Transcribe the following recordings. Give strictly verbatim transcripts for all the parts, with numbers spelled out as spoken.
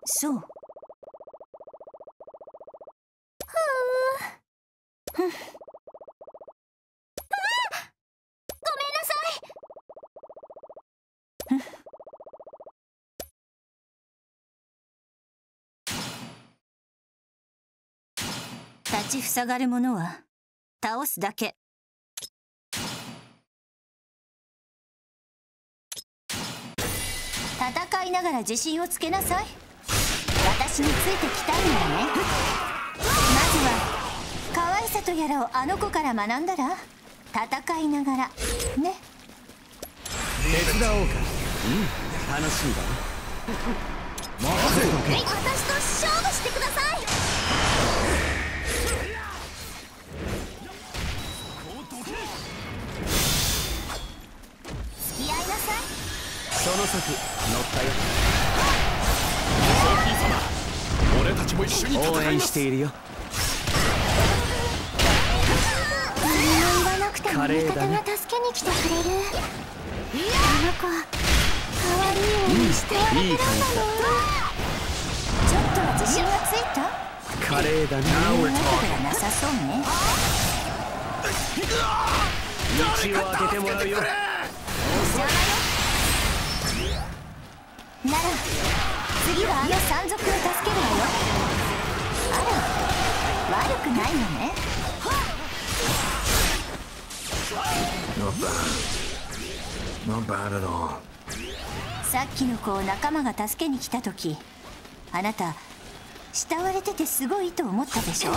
そう。ふん。ああ、ごめんなさい。ふん。立ちふさがる者は倒すだけ。戦いながら自信をつけなさい。私についてきたいんだね。まずは可愛さとやらをあの子から学んだら、戦いながらね。 手伝おうか。うん、楽しみだね。任せとけ。 私と勝負してください。付き合いなさい。 その策乗ったよ。 ソフィー様、俺たちも一緒に戦います。 応援しているよ。 何も言わなくても味方が助けに来てくれる。あの子可愛い絵してやれてるんだね。いい感じだ。ちょっとは自信がついた？ 華麗だね。 わけではなさそうね。 道を開けてもらうよ。 なら次はあの山賊を助けるわよ。あら、悪くないのね。 Not bad. Not bad at all. さっきの子を仲間が助けに来た時、あなた慕われててすごいと思ったでしょ。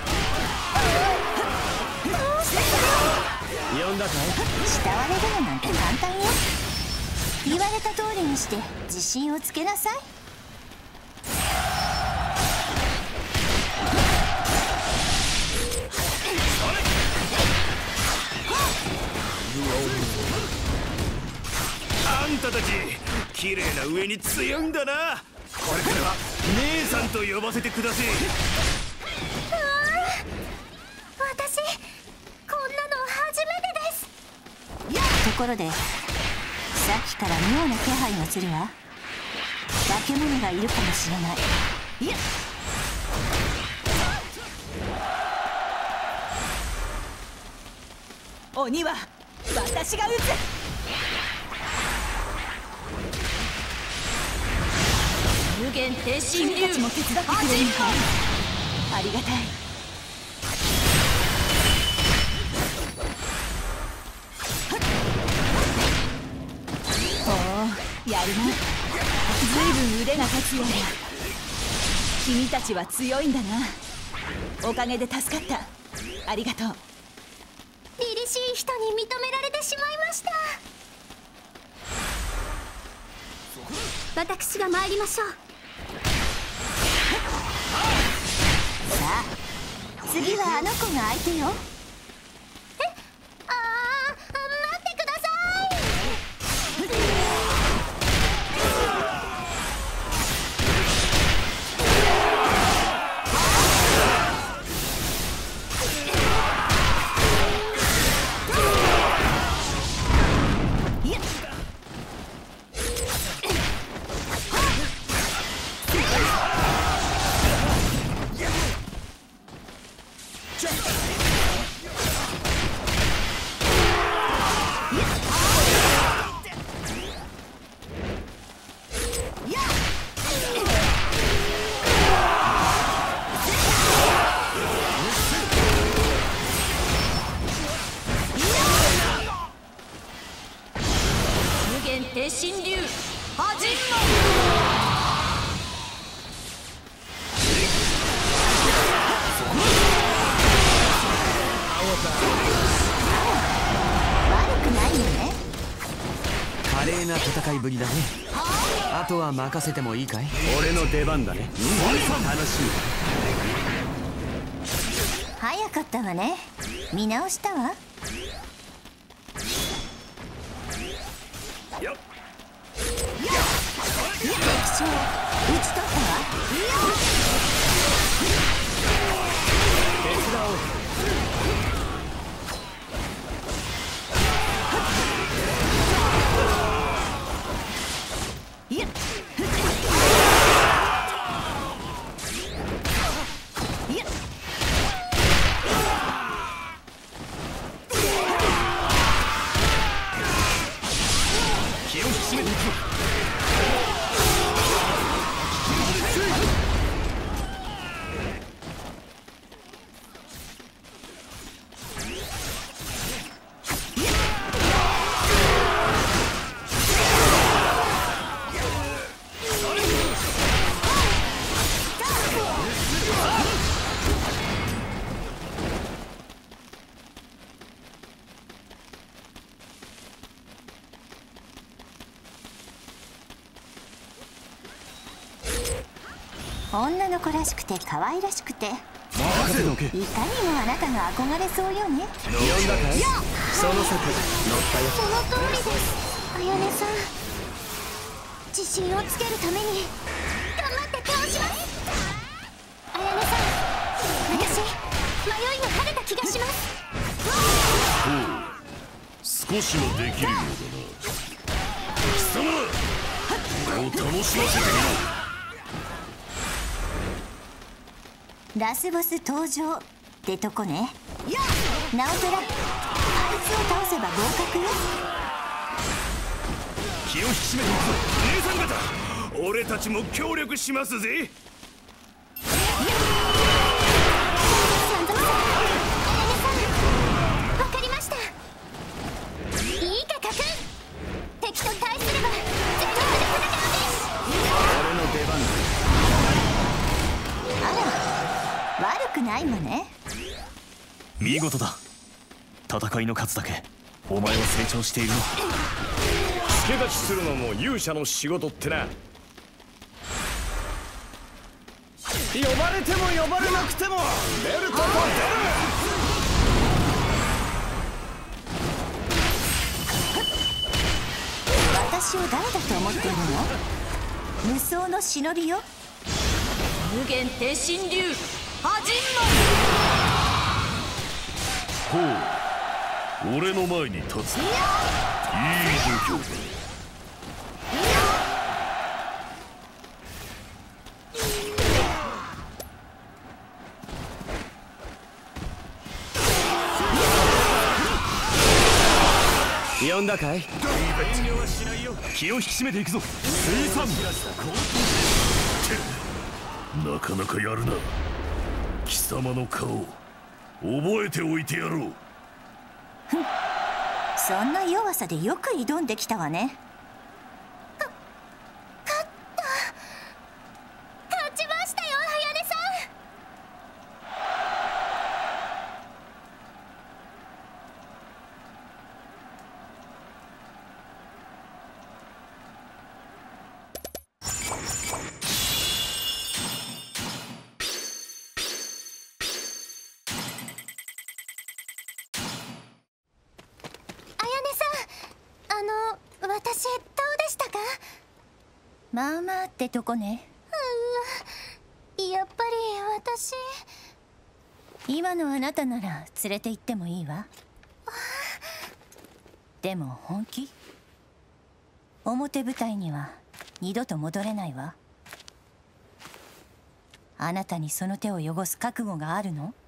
呼んだかい？ 慕われるのなんて簡単よ。言われた通りにして自信をつけなさい。 あんたたち綺麗な上に強いんだな。これからは姉さんと呼ばせてください。 私こんなの初めてです。ところでさっきから妙な気配がするわ。化け物がいるかもしれない。いや、 鬼は私が撃つ。 無限定神君たちも手伝ってくれるのか。ありがたい。おお、やるな。ずいぶん腕が立つようだ。君たちは強いんだな。おかげで助かった。ありがとう。 凛々しい人に認められてしまいました。私が参りましょう。さあ次はあの子が相手よ。え、ああ、待ってください。定神流始まる。悪くないよね。 華麗な戦いぶりだね。あとは任せてもいいかい？俺の出番だね。楽しみ。 早かったわね。見直したわ。敵将討ち取ったわ。 手伝おう。 締めていくぞ。 女の子らしくて可愛らしくて、いか任せておけ。 にもあなたが憧れそうよね。 呼んだかい？その策乗ったよ。 その通りです、あやねさん。自信をつけるために頑張って倒します。あやねさん、私迷いが晴れた気がします。 少しはできるようだな。貴様ら、俺を楽しませてみろ。 ラスボス登場ってとこね。ナオトラ、あいつを倒せば合格よ。 気を引き締めていくぞ姉さん方。俺たちも協力しますぜ。 サンドマさん、あやねさん、わかりました。いいかカクン、敵と対すれば全力で戦うんです。 俺の出番だ。 あら、悪くないわね。 見事だ。戦いの数だけお前は成長しているの。助太刀するのも勇者の仕事ってな。 呼ばれても呼ばれなくても出ること出る。 私を誰だと思っているの？無双の忍びよ。 無限定神流はじほう、俺の前に立つ。いい度胸だ。 呼んだかい？ 気を引き締めていくぞ水産。なかなかやるな。貴様の顔覚えておいてやろう。 そんな弱さでよく挑んできたわね。か勝った勝ちましたよ、あやねさん。あの、私どうでしたか？まあまあってとこね。うー、やっぱり私、今のあなたなら連れて行ってもいいわ。でも本気？表舞台には二度と戻れないわ。あなたにその手を汚す覚悟があるの？